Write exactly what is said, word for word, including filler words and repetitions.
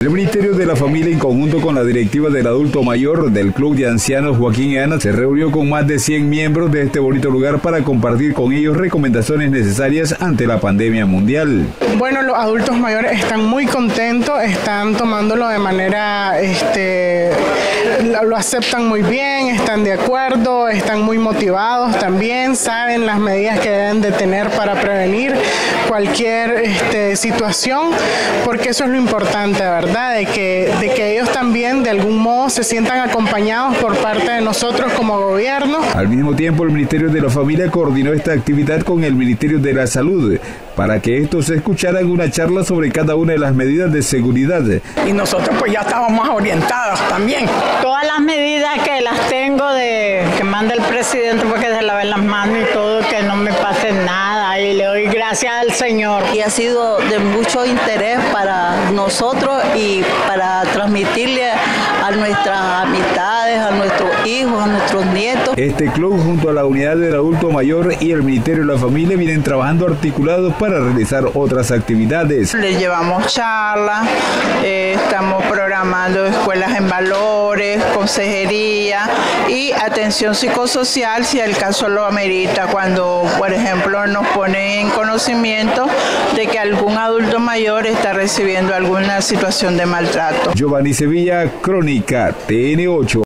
El Ministerio de la Familia, en conjunto con la directiva del adulto mayor del Club de Ancianos Joaquín y Ana, se reunió con más de cien miembros de este bonito lugar para compartir con ellos recomendaciones necesarias ante la pandemia mundial. Bueno, los adultos mayores están muy contentos, están tomándolo de manera, este, lo aceptan muy bien, están de acuerdo, están muy motivados también, saben las medidas que deben de tener para prevenir cualquier este, situación, porque eso es lo importante, ¿verdad? De que, de que ellos también de algún modo se sientan acompañados por parte de nosotros como gobierno. Al mismo tiempo, el Ministerio de la Familia coordinó esta actividad con el Ministerio de la Salud para que estos escucharan una charla sobre cada una de las medidas de seguridad. Y nosotros pues ya estábamos más orientados también. Todas las medidas que las tengo de que manda el presidente, porque se laven las manos y todo, que no me pase nada, y le doy gracias al Señor. Y ha sido de mucho interés para nosotros y para transmitirle a nuestras amistades, a nuestros hijos, a nuestros nietos. Este club, junto a la Unidad del Adulto Mayor y el Ministerio de la Familia, vienen trabajando articulados para realizar otras actividades. Les llevamos charlas, eh, estamos programando escuelas en valores, consejería y atención psicosocial si el caso lo amerita, cuando por ejemplo nos ponen en conocimiento de que algún adulto mayor está recibiendo alguna situación de maltrato. Giovanni Sevilla, Crónica T N ocho.